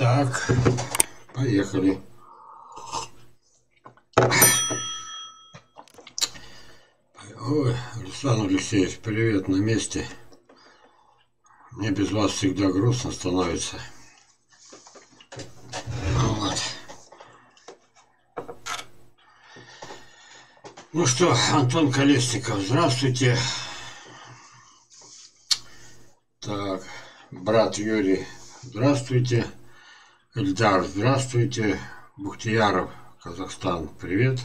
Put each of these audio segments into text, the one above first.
Так, поехали. Ой, Руслан Алексеевич, привет, на месте. Мне без вас всегда грустно становится. Вот. Ну что, Антон Колесников, здравствуйте. Так, брат Юрий, здравствуйте. Эльдар, здравствуйте. Бухтияров, Казахстан, привет.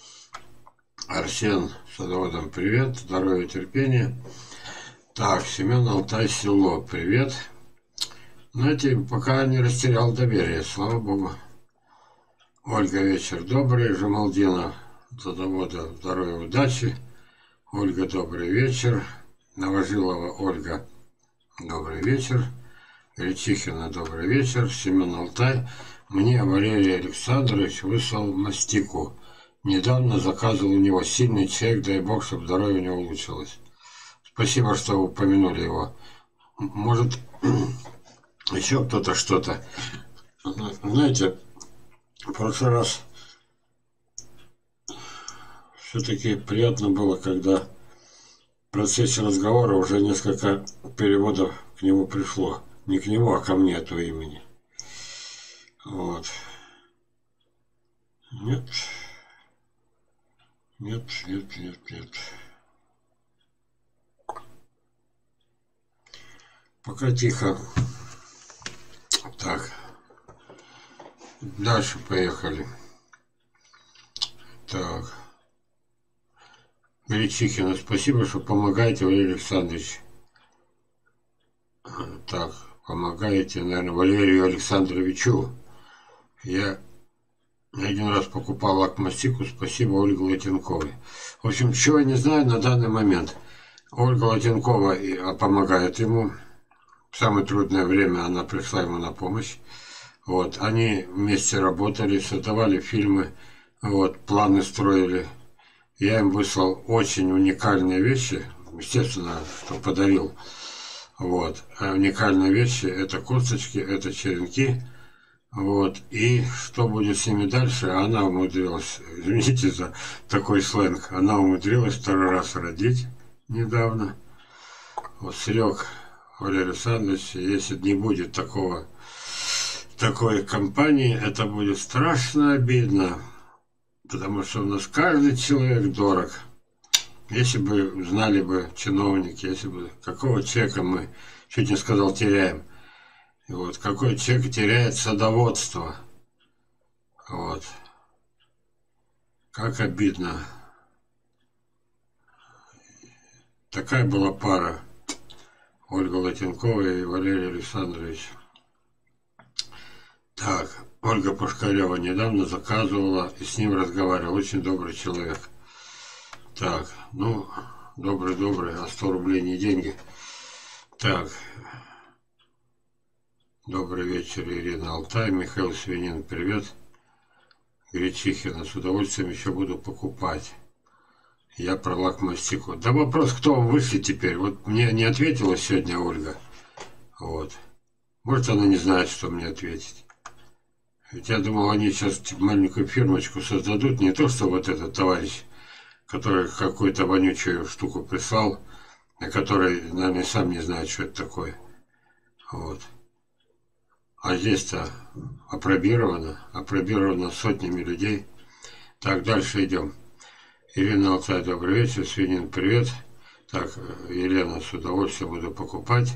Арсен Садоводом, привет. Здоровья, терпения. Так, Семен Алтай, село, привет. Знаете, пока не растерял доверие, слава богу. Ольга, вечер добрый. Жамалдина, Садовода, здоровья, удачи. Ольга, добрый вечер. Новожилова Ольга, добрый вечер. Гречихина, добрый вечер. Семен Алтай. Мне Валерий Александрович выслал мастику. Недавно заказывал у него сильный чек, дай бог, чтобы здоровье у него улучшилось. Спасибо, что упомянули его. Может, еще кто-то что-то. Знаете, в прошлый раз все-таки приятно было, когда в процессе разговора уже несколько переводов к нему пришло. Не к нему, а ко мне от имени. Вот. Нет. Нет. Пока тихо. Так. Дальше поехали. Так. Гречихина, спасибо, что помогаете, Валерий Александрович. Так, помогаете, наверное, Валерию Александровичу. Я один раз покупал лакмастику, спасибо Ольге Латенковой. В общем, чего я не знаю на данный момент. Ольга Латенкова помогает ему. В самое трудное время она пришла ему на помощь. Вот, они вместе работали, создавали фильмы, вот, планы строили. Я им выслал очень уникальные вещи, естественно, что подарил. Вот, а уникальные вещи, это косточки, это черенки. Вот, и что будет с ними дальше, она умудрилась, извините за такой сленг, она умудрилась второй раз родить недавно. Вот, Серег, Валерий Александрович, если не будет такой компании, это будет страшно обидно, потому что у нас каждый человек дорог. Если бы знали бы чиновники, если бы какого человека мы, чуть не сказал, теряем. И вот какой человек теряет садоводство. Вот. Как обидно. Такая была пара. Ольга Латенкова и Валерий Александрович. Так, Ольга Пушкарева недавно заказывала и с ним разговаривал. Очень добрый человек. Так, ну, добрый, а 100 рублей не деньги. Так, добрый вечер, Ирина Алтай, Михаил Свинин, привет. Гречихина, с удовольствием еще буду покупать. Я про лакмастику. Да вопрос, кто вам вышлет теперь? Вот мне не ответила сегодня Ольга. Вот. Может, она не знает, что мне ответить. Ведь я думал, они сейчас маленькую фирмочку создадут. Не то, что вот этот товарищ, который какую-то вонючую штуку прислал, а который, наверное, сам не знает, что это такое. Вот. А здесь-то апробировано сотнями людей. Так, дальше идем. Ирина Алтай, добрый вечер. Свинин, привет. Так, Елена, с удовольствием буду покупать.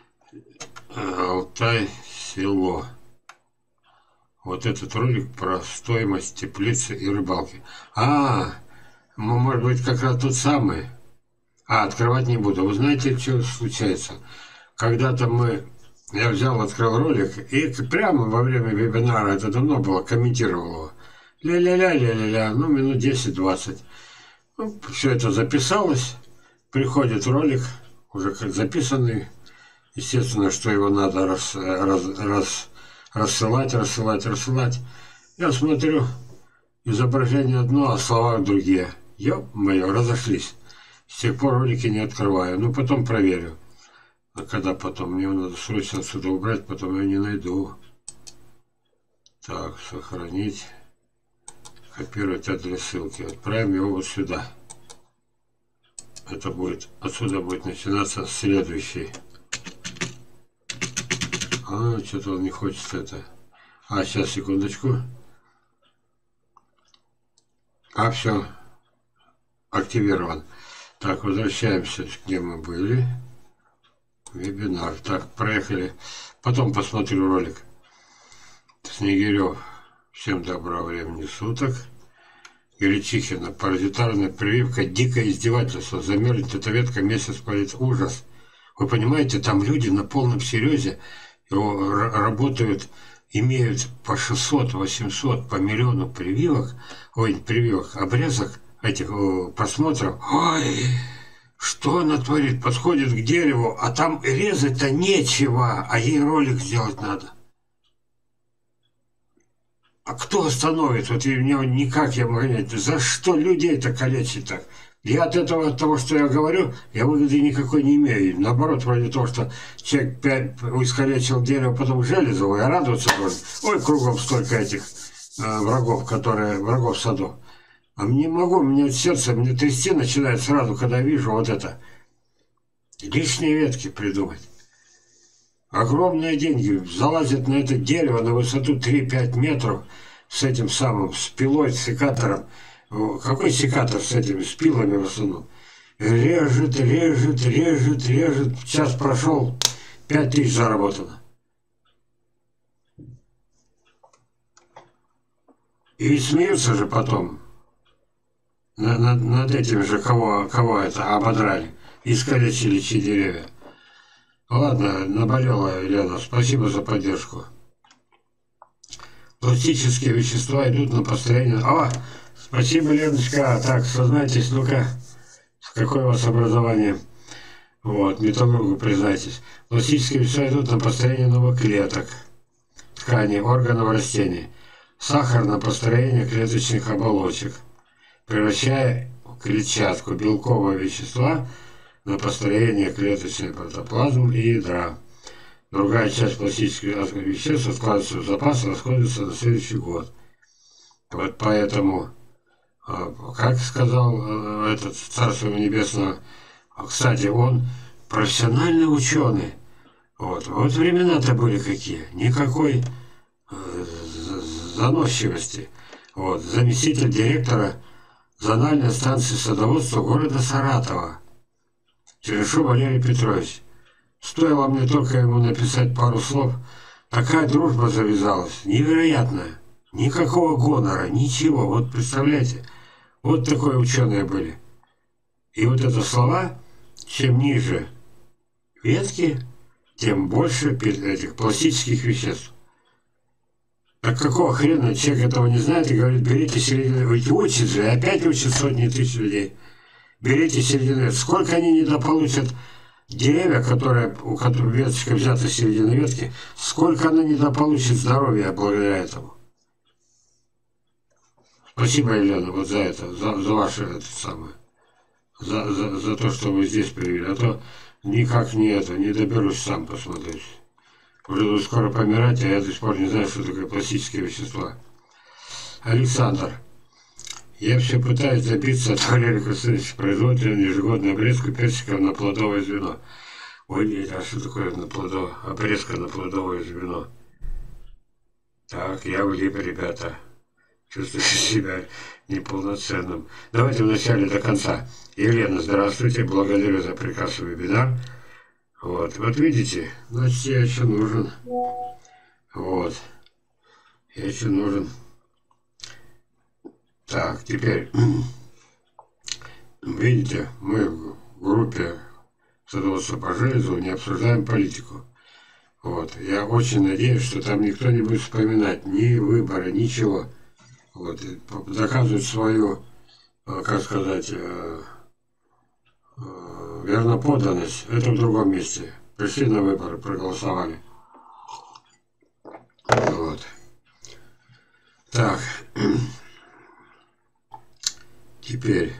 Алтай, село. Вот этот ролик про стоимость теплицы и рыбалки. Может быть, как раз тот самый. Открывать не буду. Вы знаете, что случается? Когда-то я открыл ролик, и прямо во время вебинара, это давно было, комментировал его. Ля-ля-ля, ну, минут 10-20. Ну, все это записалось. Приходит ролик, уже как записанный. Естественно, что его надо рассылать. Я смотрю, изображение одно, а слова другие. Ё-моё, разошлись. С тех пор ролики не открываю. Ну, потом проверю. А когда потом? Мне надо срочно отсюда убрать, потом я не найду. Так, сохранить. Копировать адрес ссылки. Отправим его вот сюда. Это будет, отсюда будет начинаться следующий. Что-то он не хочет это. Сейчас, секундочку. Все. Активирован. Так, возвращаемся, где мы были. Вебинар. Так, проехали. Потом посмотрю ролик. Снегирев. Всем доброго времени суток. Гречихина. Паразитарная прививка. Дикое издевательство. Замерзнет эта ветка, месяц полит. Ужас. Вы понимаете, там люди на полном серьезе работают, имеют по 600-800, по миллиону прививок, обрезок, этих просмотров. Ой, что она творит? Подходит к дереву, а там резать-то нечего, а ей ролик сделать надо. А кто остановит? Вот и мне никак я могу понять, за что людей-то калечить так? Я от того, что я говорю, я выгоды никакой не имею. Наоборот, вроде того, что человек 5 искалечил дерево, потом железово, я радоваться должен. Ой, кругом столько этих врагов в саду. А не могу, мне сердце, мне трясти начинает сразу, когда вижу вот это. Лишние ветки придумать. Огромные деньги залазят на это дерево на высоту 3-5 метров с этим самым, с пилой, с секатором. Какой секатор с этими спилами в основном? Режет. Час прошел, 5000 заработано. И смеются же потом над этим же, кого это ободрали, искалечили чьи деревья. Ладно, наболела, Елена, спасибо за поддержку. Пластические вещества идут на построение... Спасибо, Леночка. Так, сознайтесь, ну-ка, какое у вас образование? Вот, металлургу признайтесь. Пластические вещества идут на построение новых клеток, тканей, органов растений. Сахар на построение клеточных оболочек, превращая клетчатку, белковые вещества на построение клеточной протоплазмы и ядра. Другая часть пластических веществ откладывается в запас и расходуется на следующий год. Вот поэтому... Как сказал этот Царство Небесное, кстати, он профессиональный ученый. Вот времена-то были какие, никакой заносчивости. Вот, заместитель директора зональной станции садоводства города Саратова, Черешов Валерий Петрович. Стоило мне только ему написать пару слов, такая дружба завязалась, невероятная. Никакого гонора, ничего. Вот представляете, вот такие ученые были. И вот это слова, чем ниже ветки, тем больше этих пластических веществ. Так какого хрена человек этого не знает и говорит, берите середину, ведь учит же, опять учат сотни тысяч людей. Берите середину, сколько они недополучат деревья, у которых веточка взята с середины ветки, сколько она недополучит здоровья благодаря этому. Спасибо, Елена, вот за это, за ваше за то, что вы здесь привели. А то никак не доберусь сам посмотреть. Уже буду скоро помирать, а я до сих пор не знаю, что такое пластические вещества. Александр, я все пытаюсь добиться от Валерия Константиновича производителя ежегодную обрезку персиков на плодовое звено. Ой, а что такое обрезка на плодовое звено? Так, я влип, ребята. Чувствую себя неполноценным. Давайте вначале до конца. Елена, здравствуйте, благодарю за прекрасный вебинар. Вот видите, значит, я еще нужен. Вот, я еще нужен. Так, теперь, видите, мы в группе садоводства по железу не обсуждаем политику. Вот, я очень надеюсь, что там никто не будет вспоминать ни выборы, ничего. Вот, доказывать свою, как сказать, верноподданность. Это в другом месте. Пришли на выборы, проголосовали. Вот. Так. Теперь.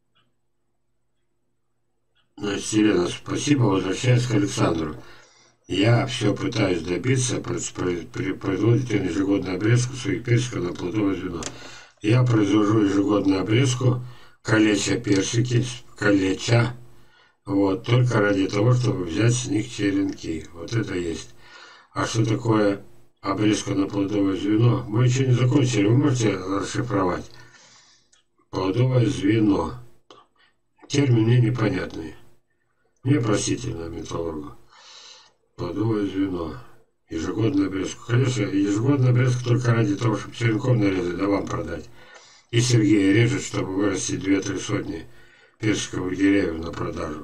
Значит, Елена, спасибо. Возвращаюсь к Александру. Я все пытаюсь добиться, производить ежегодную обрезку своих персиков на плодовое звено. Я произвожу ежегодную обрезку, калеча персики, калеча, вот, только ради того, чтобы взять с них черенки. Вот это есть. А что такое обрезка на плодовое звено? Мы еще не закончили, вы можете расшифровать? Плодовое звено. Термин мне непонятный. Мне простительно, металлургу. Плодовое звено. Ежегодная обрезка. Конечно, ежегодная обрезка только ради того, чтобы черенком нарезать, да вам продать. И Сергей режет, чтобы вырастить 2-3 сотни персиковых деревьев на продажу.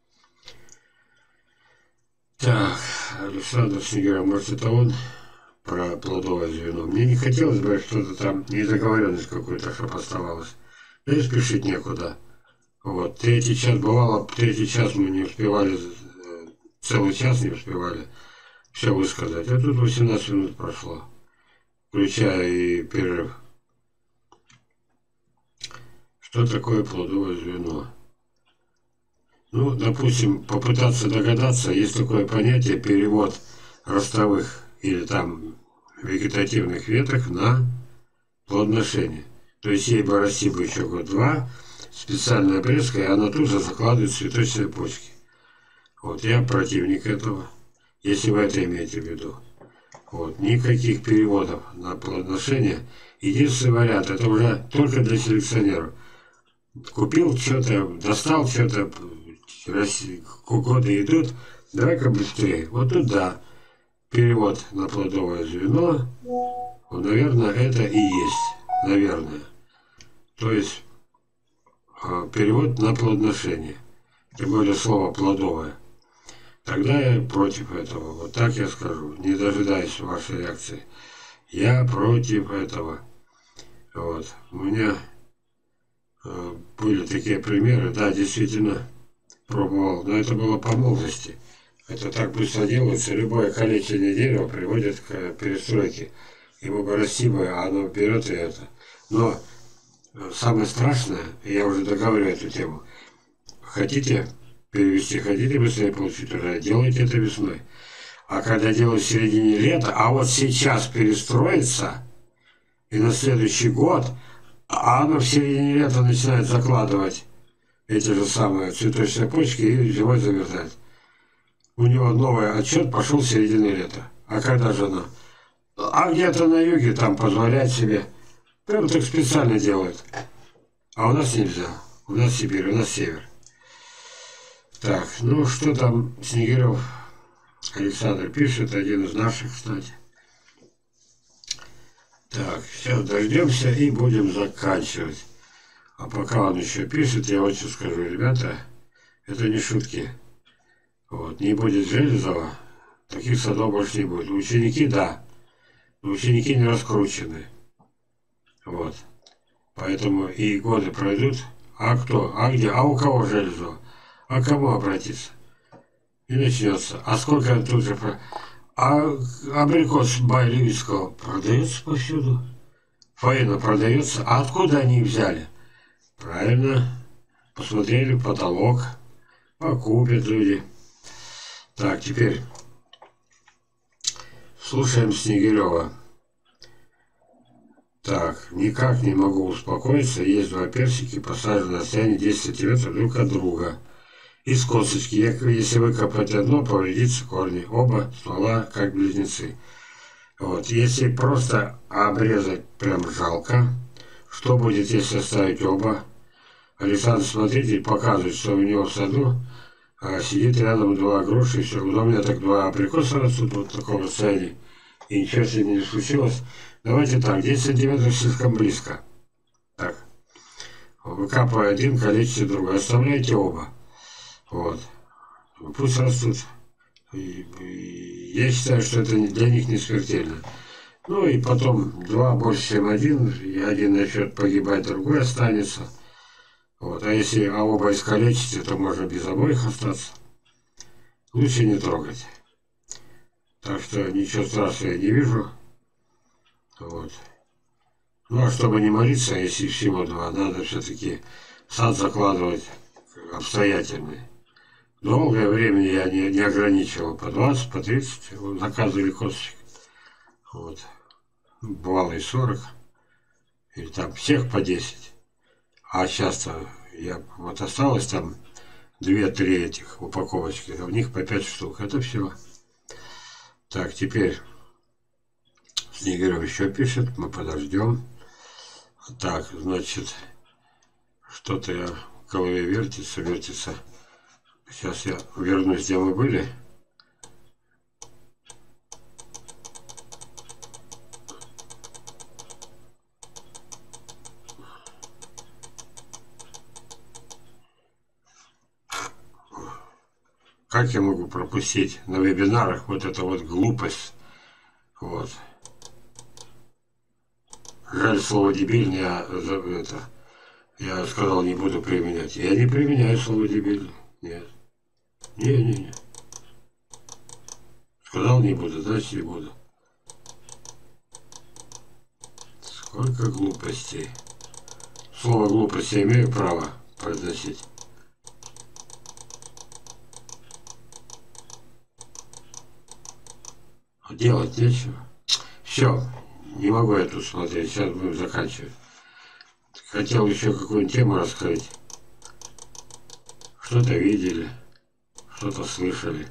Так, Александр Снегирев, может это он про плодовое звено? Мне не хотелось бы, что-то там недоговоренность какой-то, чтобы оставалось. Да и спешить некуда. Вот, третий час бывало, третий час мы не успевали, целый час не успевали все высказать. А тут 18 минут прошло, включая и перерыв. Что такое плодовое звено? Ну, допустим, попытаться догадаться, есть такое понятие перевод ростовых или там вегетативных веток на плодоношение. То есть ей бы расти бы еще год-два, специальной обрезкой, она тут же закладывает цветочные почки. Вот, я противник этого, если вы это имеете в виду. Вот, никаких переводов на плодоношение. Единственный вариант, это уже только для селекционеров. Купил что-то, достал что-то, годы идут, давай-ка быстрее. Вот тут да, перевод на плодовое звено, вот, наверное, это и есть, наверное. То есть перевод на плодоношение, тем более слово плодовое. Тогда я против этого, вот так я скажу, не дожидаясь вашей реакции. Я против этого. Вот, у меня были такие примеры, да, действительно, пробовал, но это было по молодости. Это так быстро делается, любое калечение дерева приводит к перестройке. Ему бы расти бы, а оно берет и это. Но самое страшное, я уже договариваю эту тему, хотите перевести, хотите быстрее получить урожай, делайте это весной. А когда делают в середине лета, а вот сейчас перестроится, и на следующий год, а оно в середине лета начинает закладывать эти же самые цветочные почки и зимой замерзать. У него новый отчет пошел в середине лета. А когда же она? А где-то на юге там позволяет себе. Прям так специально делают. А у нас нельзя. У нас Сибирь, у нас север. Так, ну что там Снегирев Александр пишет, один из наших, кстати. Так, сейчас дождемся и будем заканчивать. А пока он еще пишет, я очень скажу, ребята, это не шутки. Вот, не будет Железова, таких садов больше не будет. Ученики, да, но ученики не раскручены. Вот. Поэтому и годы пройдут. А кто? А где? А у кого Железова? А кому обратиться? И начнется. А сколько тут же... А абрикос Байлевицкого продается повсюду. Фаина продается. А откуда они их взяли? Правильно. Посмотрели потолок. Покупят люди. Так, теперь слушаем Снегирева. Так, никак не могу успокоиться. Есть два персики, посажены на расстоянии 10 см друг от друга. Из косточки, если выкопать одно, повредится корни. Оба ствола как близнецы. Вот, если просто обрезать, прям жалко. Что будет, если оставить оба? Александр смотритель показывает, что у него в саду сидит рядом два груши, и все. У меня так два абрикоса растут вот в таком расстоянии. И ничего с ними не случилось. Давайте так, 10 сантиметров слишком близко. Так. Выкапывая один, калечите другой. Оставляйте оба. Вот. Пусть растут. Я считаю, что это для них не смертельно. Ну и потом два больше, чем один. И один начнет погибать, другой останется. Вот. А если оба искалечите, то можно без обоих остаться. Лучше не трогать. Так что ничего страшного я не вижу. Вот. Ну а чтобы не молиться, если всего два, надо все-таки сад закладывать обстоятельный. Долгое время я не ограничивал. По 20, по 30 заказывали косточек. Вот. Бывало и 40. Или там всех по 10. А сейчас-то вот осталось там 2-3 этих упаковочки. А в них по 5 штук. Это все. Так, теперь Снегирев еще пишет. Мы подождем. Так, значит, что-то я в голове вертится. Сейчас я вернусь, где мы были. Как я могу пропустить на вебинарах вот эту вот глупость? Вот. Жаль, слово дебильный, я сказал, не буду применять. Я не применяю слово дебильный. Нет. Не. Сказал, не буду, значит, не буду. Сколько глупостей. Слово глупость я имею право произносить. Делать нечего. Все, не могу я тут смотреть, сейчас будем заканчивать. Хотел еще какую-нибудь тему раскрыть. Что-то видели, что-то слышали.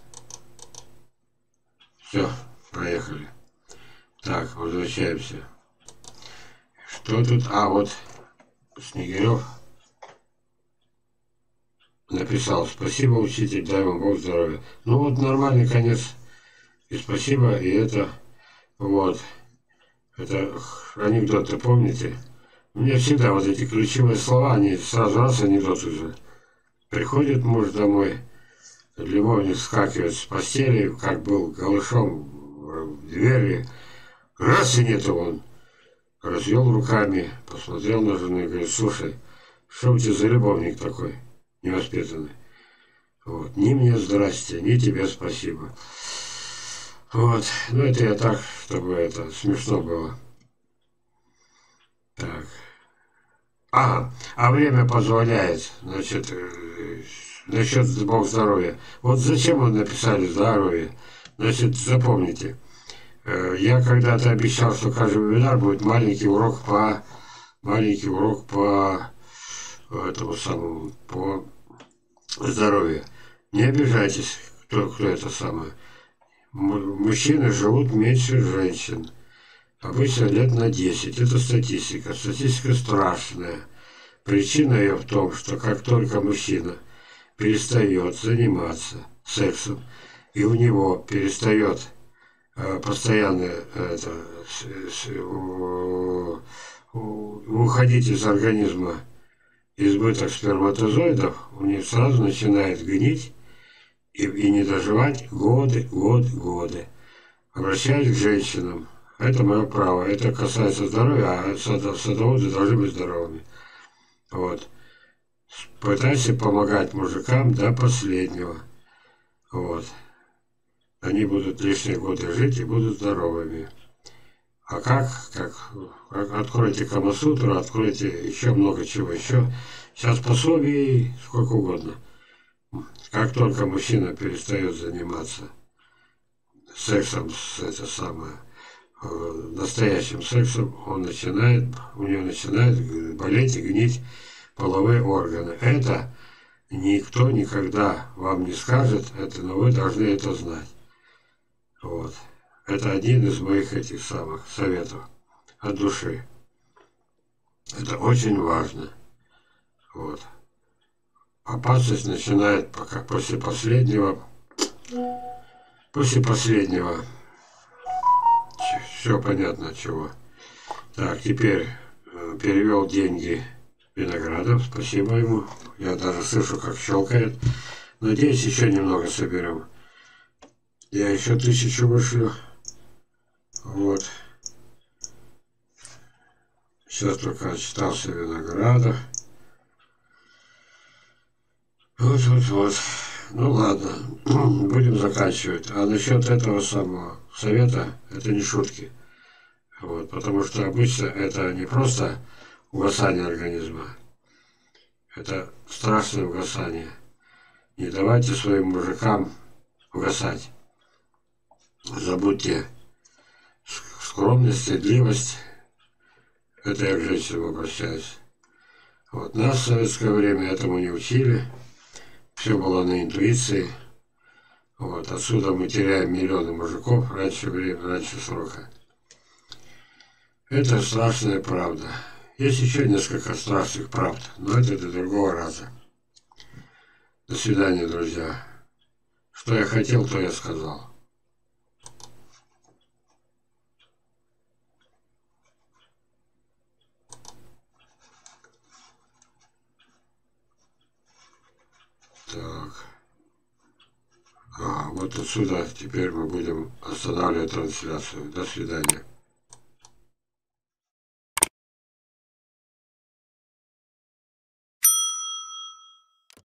Все, проехали. Так, возвращаемся. Что тут? А, вот Снегирев написал: спасибо, учитель, дай вам Бог здоровья. Ну вот нормальный конец. И спасибо, и это, вот, это анекдоты, помните? У меня всегда вот эти ключевые слова, они сразу раз анекдот уже. Приходит муж домой, любовник вскакивает с постели, как был голышом в двери, раз и нету он. Развел руками, посмотрел на жену и говорит: слушай, что у тебя за любовник такой невоспитанный? Вот, ни мне здрасте, ни тебе спасибо. Вот, ну это я так, чтобы это смешно было. Так. А время позволяет, значит, насчет Бог здоровья. Вот зачем он написали здоровье? Значит, запомните, я когда-то обещал, что каждый вебинар будет маленький урок по этому самому, по здоровью. Не обижайтесь, кто это самое. Мужчины живут меньше женщин. Обычно лет на 10. Это статистика. Статистика страшная. Причина ее в том, что как только мужчина перестает заниматься сексом, и у него перестает постоянно уходить из организма избыток сперматозоидов, у них сразу начинает гнить и не доживать годы. Обращаюсь к женщинам. Это мое право. Это касается здоровья, а садоводы должны быть здоровыми. Вот. Пытайся помогать мужикам до последнего. Вот. Они будут лишние годы жить и будут здоровыми. А как откройте Камасутру, откройте еще много чего еще. Сейчас пособий сколько угодно. Как только мужчина перестает заниматься сексом, настоящим сексом, у него начинают болеть и гнить половые органы. Это никто никогда вам не скажет, но вы должны это знать. Вот. Это один из моих этих самых советов от души. Это очень важно. Вот. Опасность начинает пока после последнего. Все понятно от чего. Так, теперь перевел деньги Виноградов. Спасибо ему. Я даже слышу, как щелкает. Надеюсь, еще немного соберем. Я еще 1000 вышлю. Вот. Сейчас только отчитался Виноградов. Вот. Ну ладно, будем заканчивать. А насчет этого самого совета, это не шутки. Вот, потому что обычно это не просто угасание организма. Это страшное угасание. Не давайте своим мужикам угасать. Забудьте скромность, стыдливость. Это я к женщинам обращаюсь. Вот нас в советское время этому не учили. Все было на интуиции. Вот, отсюда мы теряем миллионы мужиков раньше времени, раньше срока. Это страшная правда. Есть еще несколько страшных правд, но это до другого раза. До свидания, друзья. Что я хотел, то я сказал. Так. Вот отсюда теперь мы будем останавливать трансляцию. До свидания.